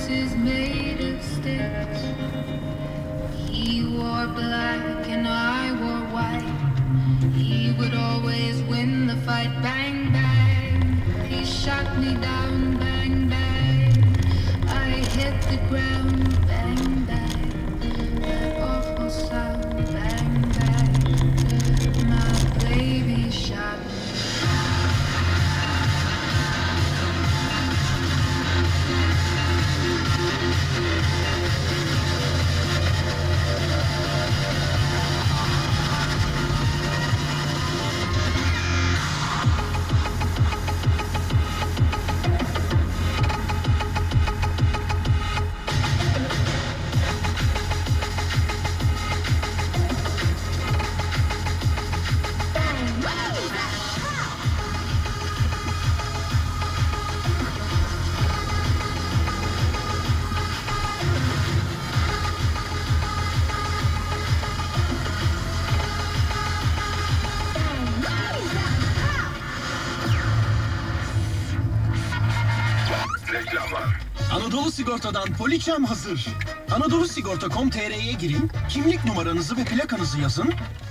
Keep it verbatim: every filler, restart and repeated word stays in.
is made of sticks. He wore black and I wore white. He would always win the fight. Bang, bang. He shot me down. Bang, bang. I hit the ground. Bang, bang. That awful sound. Bang, bang. My baby shot me. Anadolu Sigorta'dan Poliçem hazır. Anadolu Sigorta nokta com nokta tr'ye girin, kimlik numaranızı ve plakanızı yazın,